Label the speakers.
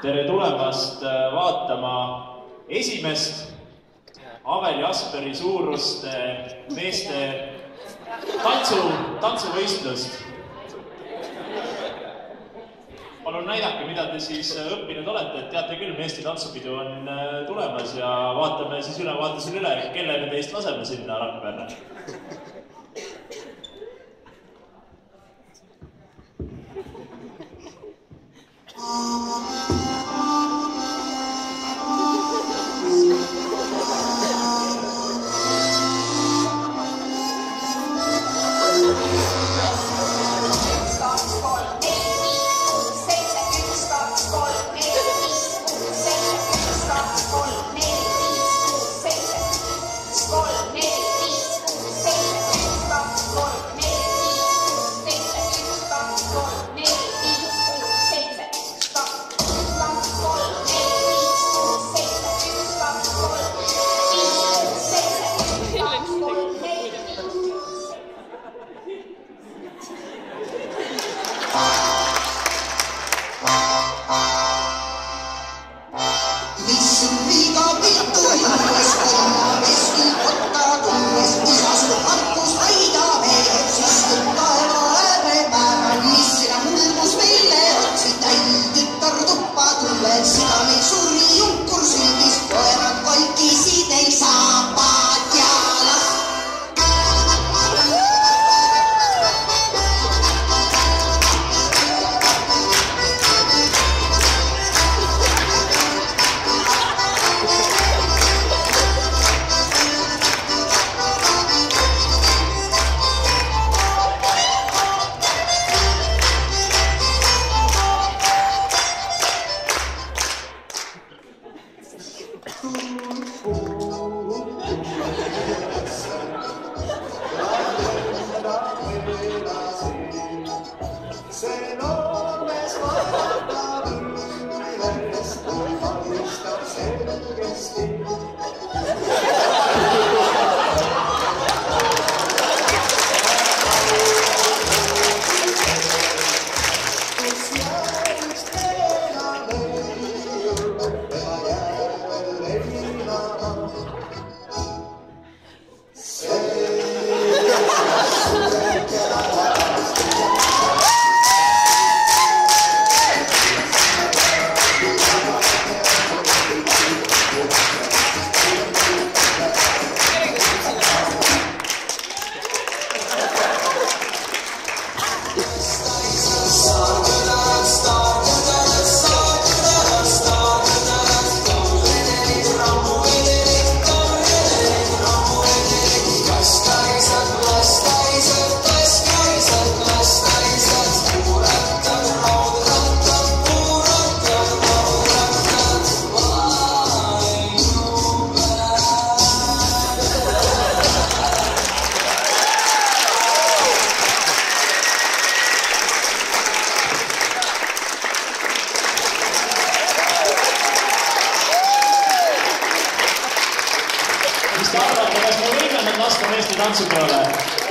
Speaker 1: Tere tulemast vaatama esimest Aveli Asperi suuruste meeste tantsuvõistlust. Palun näidake, mida te siis õppinud olete, et teate küll, meeste tantsupidu on tulemas ja vaatame siis ülevaates üle, kelle me teist laseme sinna Rakverre. Mis te arvate, kas me võime nad lasta meeste tantsu peale?